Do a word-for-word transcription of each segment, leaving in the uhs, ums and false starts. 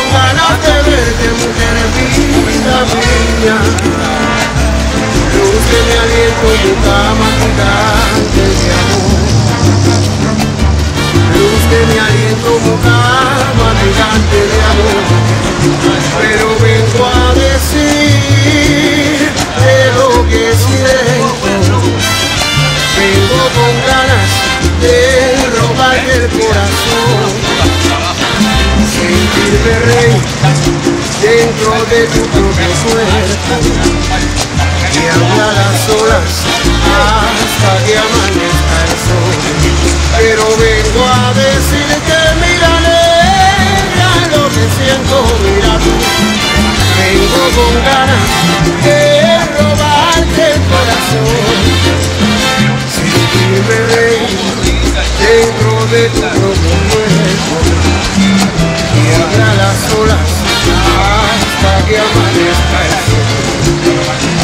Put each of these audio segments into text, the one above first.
ganas de verte, mujer vida mía. Luz de mi aliento, tu cama gigante de amor. Luz de mi aliento, tu cama gigante de amor. Pero vengo a decir de lo que siento. Vengo con ganas de robarte el corazón, sentirme rey dentro de tu propio cuerpo y hablar a las olas hasta que amanezca el sol. Pero vengo a decirte, mira negra, lo que siento, mira tú. Vengo con ganas de robarte el corazón, sentirme rey dentro de tu propio cuerpo y abra las olas hasta que amanezca el sol.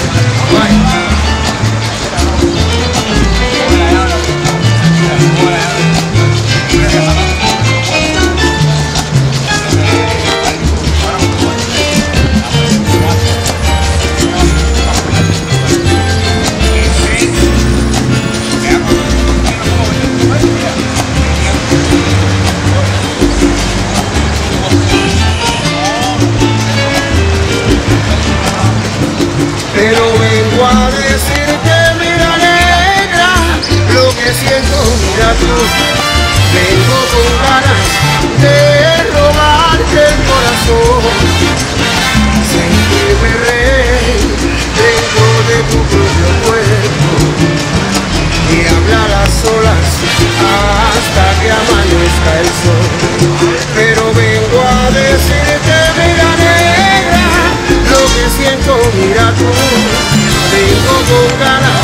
Pero vengo a decirte, mira negra, lo que siento, mira tú. Vengo con ganas de robarte el corazón, sentirme rey dentro de tu propio cuerpo y hablar a solas hasta que amanezca el sol. Pero vengo a decirte, mira negra, lo que siento, mira tú. Vengo con ganas